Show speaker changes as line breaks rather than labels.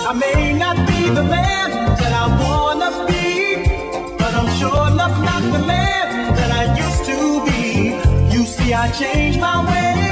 I may not be the man that I wanna be, but I'm sure enough not the man that I used to be. You see, I changed my ways.